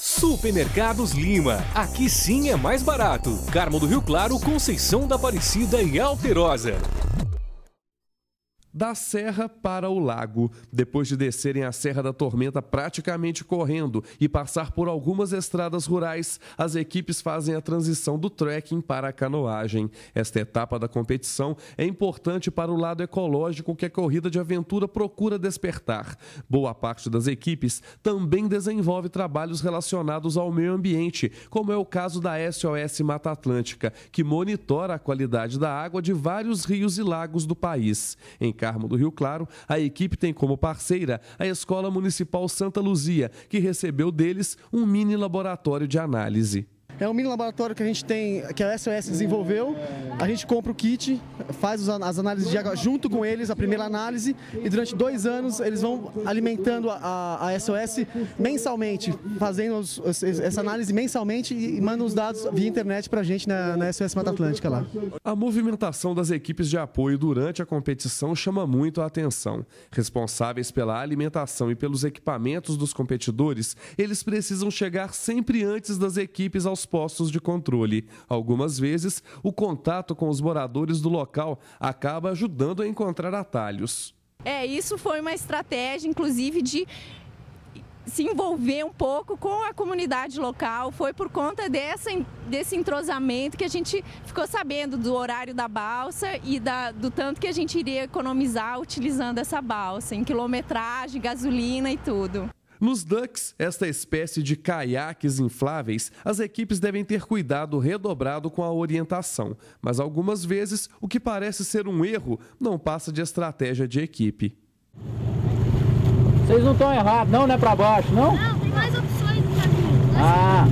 Supermercados Lima. Aqui sim é mais barato. Carmo do Rio Claro, Conceição da Aparecida e Alterosa. Da serra para o lago. Depois de descerem a Serra da Tormenta praticamente correndo e passar por algumas estradas rurais, as equipes fazem a transição do trekking para a canoagem. Esta etapa da competição é importante para o lado ecológico que a corrida de aventura procura despertar. Boa parte das equipes também desenvolve trabalhos relacionados ao meio ambiente, como é o caso da SOS Mata Atlântica, que monitora a qualidade da água de vários rios e lagos do país. Em Carmo do Rio Claro, a equipe tem como parceira a Escola Municipal Santa Luzia, que recebeu deles um mini laboratório de análise. É um mini laboratório que a gente tem, que a SOS desenvolveu. A gente compra o kit, faz as análises de água junto com eles, a primeira análise, e durante 2 anos eles vão alimentando a SOS mensalmente, fazendo essa análise mensalmente e mandam os dados via internet para a gente na SOS Mata Atlântica lá. A movimentação das equipes de apoio durante a competição chama muito a atenção. Responsáveis pela alimentação e pelos equipamentos dos competidores, eles precisam chegar sempre antes das equipes aos postos de controle. Algumas vezes, o contato com os moradores do local acaba ajudando a encontrar atalhos. Isso foi uma estratégia, inclusive, de se envolver um pouco com a comunidade local. Foi por conta desse entrosamento que a gente ficou sabendo do horário da balsa e do tanto que a gente iria economizar utilizando essa balsa, em quilometragem, gasolina e tudo. Nos ducks, esta espécie de caiaques infláveis, as equipes devem ter cuidado redobrado com a orientação. Mas algumas vezes, o que parece ser um erro não passa de estratégia de equipe. Vocês não estão errados, não é para baixo, não? Não, tem mais opções no caminho. Ah!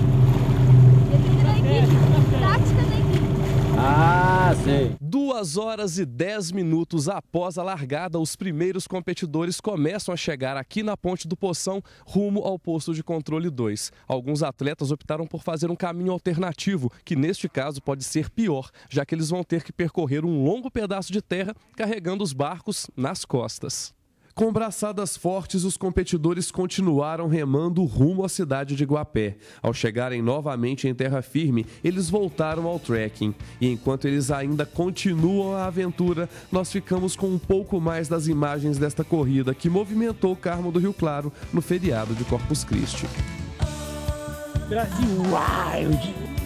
Tática da equipe. Ah, sei. 2 horas e 10 minutos após a largada, os primeiros competidores começam a chegar aqui na Ponte do Poção, rumo ao posto de controle 2. Alguns atletas optaram por fazer um caminho alternativo, que neste caso pode ser pior, já que eles vão ter que percorrer um longo pedaço de terra carregando os barcos nas costas. Com braçadas fortes, os competidores continuaram remando rumo à cidade de Guapé. Ao chegarem novamente em terra firme, eles voltaram ao trekking. E enquanto eles ainda continuam a aventura, nós ficamos com um pouco mais das imagens desta corrida que movimentou Carmo do Rio Claro no feriado de Corpus Christi. Brasil Wild!